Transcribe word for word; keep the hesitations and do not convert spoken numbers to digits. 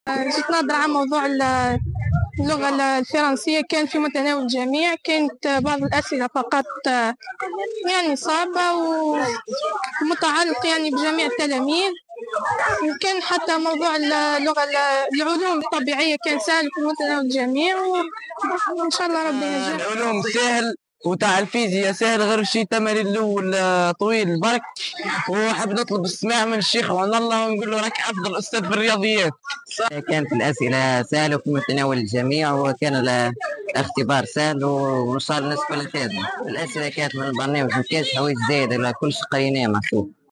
جيت نهضر عن موضوع ال- اللغة الفرنسية. كان في متناول الجميع، كانت بعض الأسئلة فقط يعني صعبة ومتعلقة يعني بجميع التلاميذ. وكان حتى موضوع اللغة العلوم الطبيعية كان سهل في متناول الجميع، وإن شاء الله ربي ينجح. العلوم سهل وتاع الفيزياء سهل، غير شي تمارين الاول طويل برك. وحب نطلب السماع من الشيخ وعن الله ونقول له راك افضل استاذ في الرياضيات. كانت الاسئله سهله وفي متناول الجميع، وكان الاختبار سهل وان شاء الله الناس كلها تهدى. الاسئله كانت من البرنامج، ما كانش حوايج زايده، كلش قريناه محسوب.